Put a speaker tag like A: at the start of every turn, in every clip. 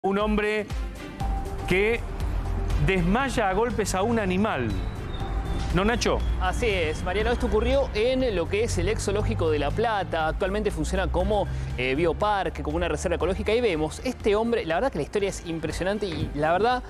A: Un hombre que desmaya a golpes a un animal. ¿No, Nacho?
B: Así es, Mariano. Esto ocurrió en lo que es el ex zoológico de La Plata. Actualmente funciona como bioparque, como una reserva ecológica. Ahí vemos, este hombre, la verdad que la historia es impresionante y la verdad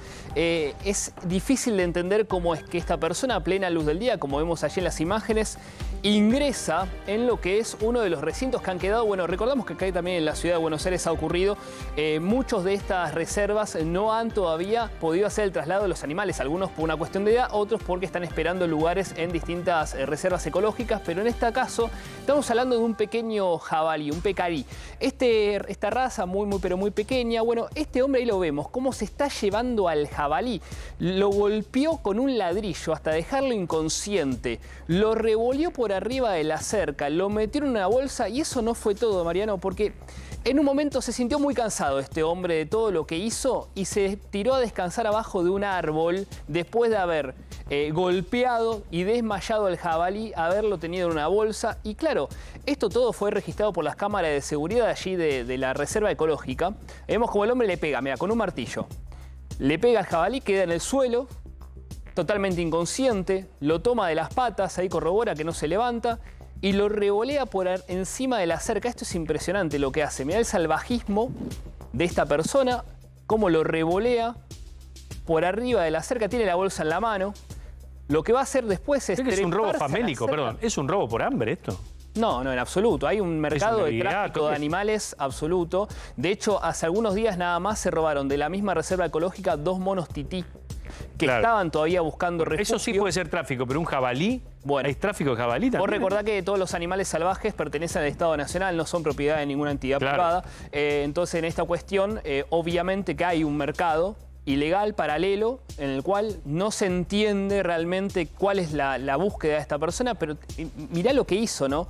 B: es difícil de entender cómo es que esta persona a plena luz del día, como vemos allí en las imágenes, ingresa en lo que es uno de los recintos que han quedado. Bueno, recordamos que acá también en la ciudad de Buenos Aires ha ocurrido. Muchos de estas reservas no han todavía podido hacer el traslado de los animales. Algunos por una cuestión de edad, otros porque están esperando lugares en distintas reservas ecológicas. Pero en este caso estamos hablando de un pequeño jabalí, un pecarí. Esta raza pero muy pequeña. Bueno, este hombre ahí lo vemos, cómo se está llevando al jabalí. Lo golpeó con un ladrillo hasta dejarlo inconsciente. Lo revolvió por arriba de la cerca, lo metió en una bolsa y eso no fue todo, Mariano, porque en un momento se sintió muy cansado este hombre de todo lo que hizo y se tiró a descansar abajo de un árbol después de haber golpeado y desmayado al jabalí, haberlo tenido en una bolsa. Y claro, esto todo fue registrado por las cámaras de seguridad allí de la reserva ecológica. Vemos como el hombre le pega, mira, con un martillo. Le pega al jabalí, queda en el suelo, totalmente inconsciente, lo toma de las patas, ahí corrobora que no se levanta y lo revolea por encima de la cerca. Esto es impresionante lo que hace. Mirá el salvajismo de esta persona, cómo lo revolea por arriba de la cerca, tiene la bolsa en la mano. Lo que va a hacer después es...
A: Es un robo famélico, perdón. ¿Es un robo por hambre esto?
B: No, no, en absoluto. Hay un mercado de tráfico de animales absoluto. De hecho, hace algunos días nada más se robaron de la misma reserva ecológica 2 monos tití que estaban todavía buscando refugio. Eso
A: sí puede ser tráfico, pero un jabalí, bueno, ¿hay tráfico de jabalí también?
B: Vos recordá que todos los animales salvajes pertenecen al Estado Nacional, no son propiedad de ninguna entidad privada. Entonces, en esta cuestión, obviamente que hay un mercado ilegal, paralelo, en el cual no se entiende realmente cuál es la búsqueda de esta persona, pero mirá lo que hizo, ¿no?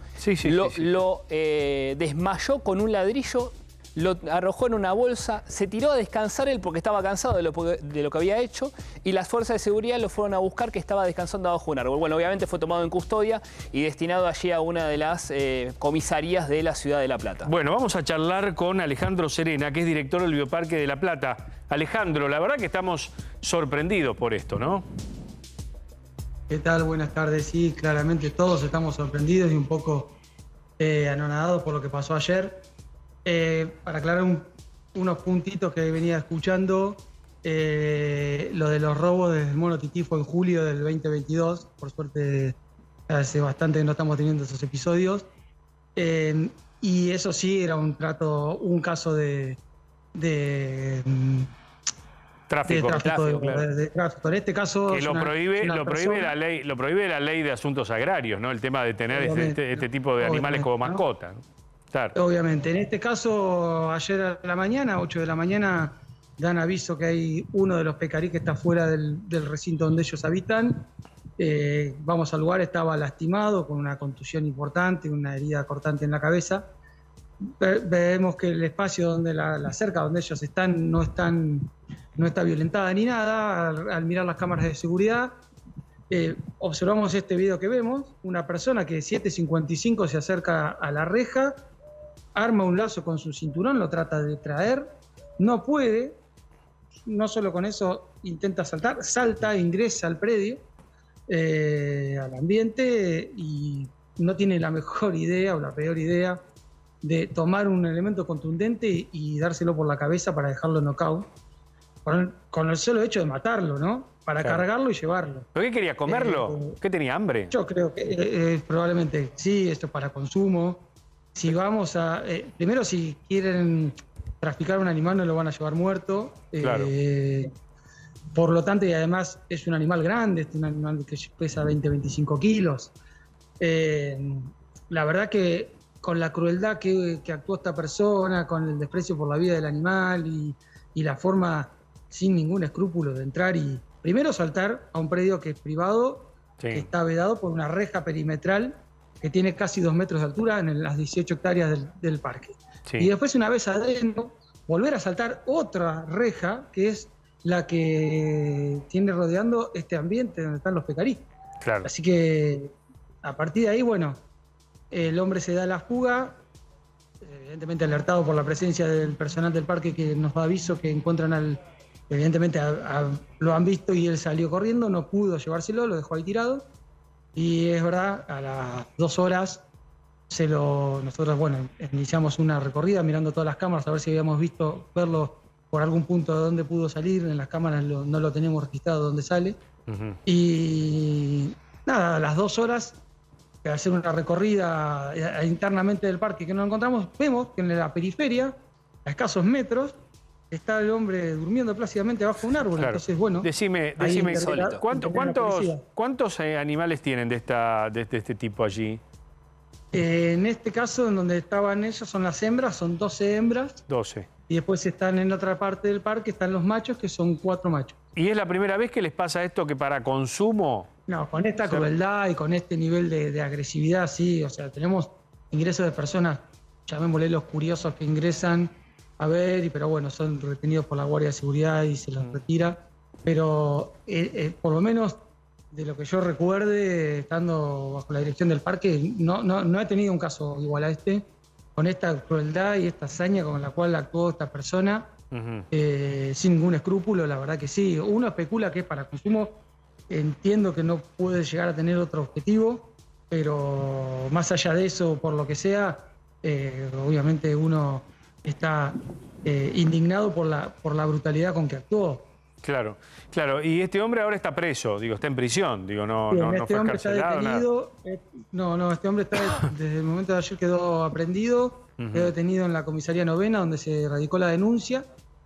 B: Lo desmayó con un ladrillo, lo arrojó en una bolsa, se tiró a descansar él porque estaba cansado de lo que había hecho y las fuerzas de seguridad lo fueron a buscar, que estaba descansando abajo de un árbol. Bueno, obviamente fue tomado en custodia y destinado allí a una de las comisarías de la ciudad de La Plata.
A: Bueno, vamos a charlar con Alejandro Serena, que es director del Bioparque de La Plata. Alejandro, la verdad que estamos sorprendidos por esto, ¿no?
C: ¿Qué tal? Buenas tardes. Sí, claramente todos estamos sorprendidos y un poco anonadados por lo que pasó ayer. Para aclarar unos puntitos que venía escuchando, lo de los robos del mono tití fue en julio del 2022. Por suerte, hace bastante que no estamos teniendo esos episodios. Y eso sí, era un caso de
A: tráfico.
C: De tráfico. En este caso
A: que lo prohíbe la ley de asuntos agrarios, ¿no? El tema de tener este tipo de animales como mascota, ¿no? Claro.
C: Obviamente. En este caso, ayer a la mañana, 8 de la mañana, dan aviso que hay uno de los pecarí que está fuera del recinto donde ellos habitan. Vamos al lugar, estaba lastimado, con una contusión importante, una herida cortante en la cabeza. Vemos que el espacio donde la cerca donde ellos están no está violentada ni nada. Al mirar las cámaras de seguridad, observamos este video que vemos, una persona que 7:55 se acerca a la reja, arma un lazo con su cinturón, lo trata de traer, no puede, no solo con eso intenta saltar, salta, ingresa al predio, al ambiente, y no tiene la mejor idea o la peor idea de tomar un elemento contundente y dárselo por la cabeza para dejarlo knockout, con el solo hecho de matarlo, ¿no? Para cargarlo y llevarlo.
A: ¿Pero qué quería? ¿Comerlo? ¿Qué tenía hambre?
C: Yo creo que probablemente sí, esto es para consumo. Si vamos a... primero, si quieren traficar un animal, no lo van a llevar muerto.
A: Claro.
C: Por lo tanto, y además es un animal grande, es un animal que pesa 20-25 kilos. La verdad que con la crueldad que actuó esta persona, con el desprecio por la vida del animal y la forma sin ningún escrúpulo de entrar y primero saltar a un predio que es privado, que está vedado por una reja perimetral que tiene casi 2 metros de altura en las 18 hectáreas del parque. Y después, una vez adentro, volver a saltar otra reja, que es la que tiene rodeando este ambiente donde están los pecarí.
A: Claro.
C: Así que, a partir de ahí, bueno, el hombre se da la fuga, evidentemente alertado por la presencia del personal del parque que nos da aviso que encuentran evidentemente lo han visto y él salió corriendo, no pudo llevárselo, lo dejó ahí tirado. Y es verdad, a las 2 horas nosotros, bueno, iniciamos una recorrida mirando todas las cámaras a ver si habíamos verlo por algún punto de dónde pudo salir. En las cámaras no lo tenemos registrado dónde sale. Y nada, a las 2 horas, al hacer una recorrida internamente del parque que nos encontramos, vemos que en la periferia, a escasos metros, está el hombre durmiendo plácidamente bajo un árbol.
A: Claro.
C: Entonces, bueno,
A: decime ¿cuántos animales tienen de este tipo allí?
C: En este caso, en donde estaban ellos, son las hembras, son 12 hembras.
A: 12.
C: Y después están en otra parte del parque, están los machos, que son 4 machos.
A: ¿Y es la primera vez que les pasa esto, que para consumo?
C: No, con esta crueldad y con este nivel de agresividad, sí. O sea, tenemos ingresos de personas, llamémosle los curiosos, que ingresan a ver, pero bueno, son retenidos por la Guardia de Seguridad y se los retira. Pero por lo menos, de lo que yo recuerde, estando bajo la dirección del parque, no he tenido un caso igual a este, con esta crueldad y esta hazaña con la cual actuó esta persona, sin ningún escrúpulo. La verdad que sí. Uno especula que es para consumo, entiendo que no puede llegar a tener otro objetivo, pero más allá de eso, por lo que sea, obviamente uno está indignado por la brutalidad con que actuó.
A: Claro, claro. Y este hombre ahora está preso, digo, está en prisión, digo, no
C: Este
A: fue
C: hombre está
A: encarcelado,
C: detenido. Este hombre desde el momento de ayer quedó aprendido, quedó detenido en la comisaría 9ª, donde se radicó la denuncia.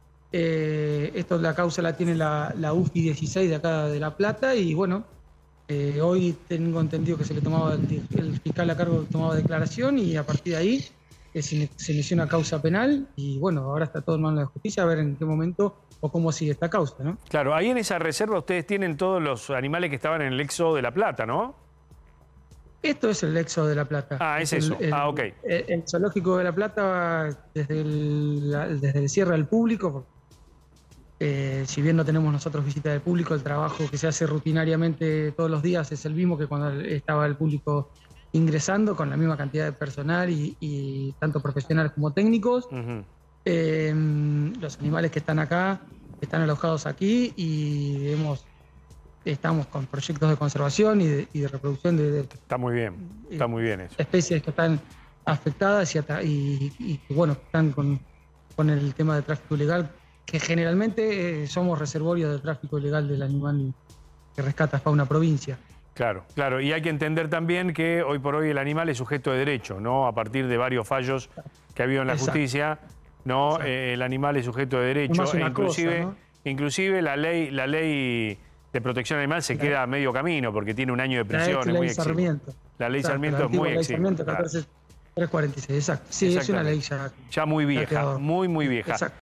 C: La causa la tiene la UFI 16 de acá de La Plata, y bueno, hoy tengo entendido que se le tomaba el fiscal a cargo, tomaba declaración, y a partir de ahí se inició una causa penal, y bueno, ahora está todo en manos de la justicia a ver en qué momento o cómo sigue esta causa, ¿no?
A: Claro, ahí en esa reserva ustedes tienen todos los animales que estaban en el éxodo de La Plata, ¿no?
C: Esto es el éxodo de La Plata.
A: Ah, es eso. Ok.
C: El zoológico de La Plata, desde el cierre al público, si bien no tenemos nosotros visita del público, el trabajo que se hace rutinariamente todos los días es el mismo que cuando estaba el público ingresando, con la misma cantidad de personal y tanto profesionales como técnicos. Los animales que están acá están alojados aquí, y estamos con proyectos de conservación y de reproducción
A: está muy bien eso.
C: Especies que están afectadas y bueno, están con el tema de tráfico ilegal, que generalmente somos reservorios del tráfico ilegal del animal que rescata fauna provincia.
A: Claro, claro. Y hay que entender también que hoy por hoy el animal es sujeto de derecho, ¿no? A partir de varios fallos que ha habido en la justicia, ¿no? El animal es sujeto de derecho. Inclusive la ley de protección animal se queda a medio camino porque tiene un año de prisión.
C: La ley Sarmiento.
A: La ley Sarmiento es muy exigente.
C: 346, exacto. Sí, exacto. Es una ley ya
A: muy vieja, muy vieja.
C: Exacto.